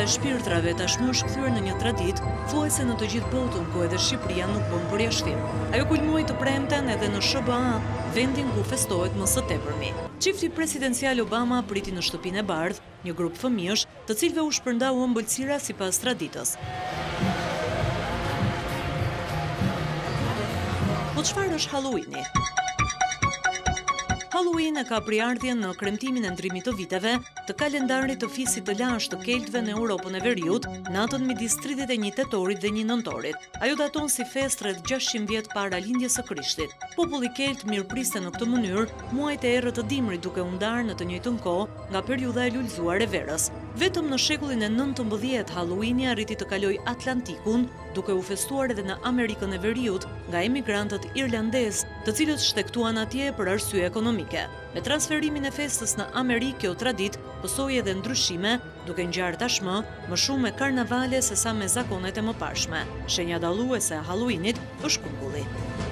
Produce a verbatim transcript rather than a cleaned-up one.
e shpirtrave tashmë është kthyer në një traditë, thuajse në të gjithë botën, ku edhe Shqipëria nuk bën përjashtim. Ajo kulmoi të premten edhe në S B A, vendin ku festohet më së tepërmi. Çifti presidencial Obama priti në shtëpinë e bardhë një grup fëmijësh, të cilëve u shpërndau ëmbëlsira sipas traditës. Po çfarë është Halloweeni? Halloween e ka priardhjen në kremtimin e ndrimit të viteve, të kalendarit të fisit të lashtë të keltëve në Europën e Veriut, natën midis tridhjetë e një tetorit dhe një nëntorit. Ajo daton si festë rreth gjashtëqind vjet para lindjes së Krishtit. Populli kelt mirëpriste në këtë mënyrë muajt e errët të dimrit, duke u ndarë në të njëjtën kohë nga periudha e lulëzuar e verës. Vetëm në shekullin e nëntëmbëdhjetë Halloweeni arriti të kaloj Atlantikun, duke u festuar edhe në Amerikën e Veriut nga emigrantët irlandezë, të cilët shtektuan atje për arsye ekonomike. Me transferimin e festës në Amerikë, kjo traditë pësoi edhe ndryshime, duke ngjarë tashmë më shumë me karnavale sesa me zakonet e mëparshme. Shenja dalluese e Halloweenit është kungulli.